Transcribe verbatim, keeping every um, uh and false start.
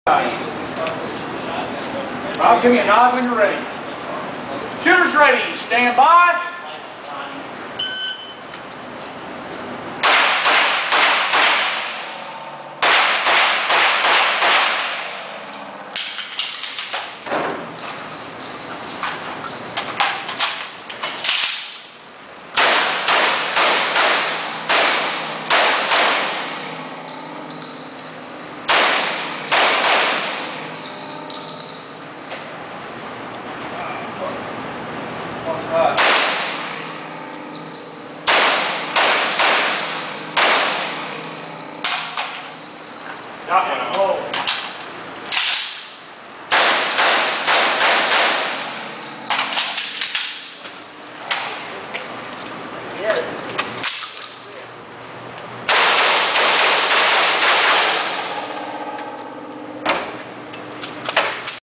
Rob, give me a nod when you're ready. Shooters ready. Stand by.